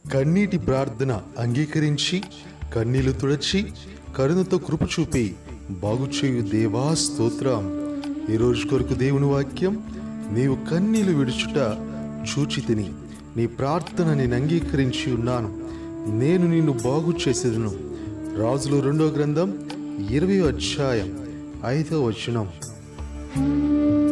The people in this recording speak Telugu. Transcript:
కన్నీటి ప్రార్థన అంగీకరించి కన్నీళ్లు తుడచి కరుణతో కృప చూపి బాగుచేయు దేవా స్తోత్రం. ఈరోజు కొరకు దేవుని వాక్యం, నీవు కన్నీళ్లు విడుచుట చూచి తిని నీ ప్రార్థన నేను అంగీకరించి ఉన్నాను, నేను నిన్ను బాగు చేసేదను. రాజులు 2వ గ్రంథం 20వ అధ్యాయం 5వ వచనం.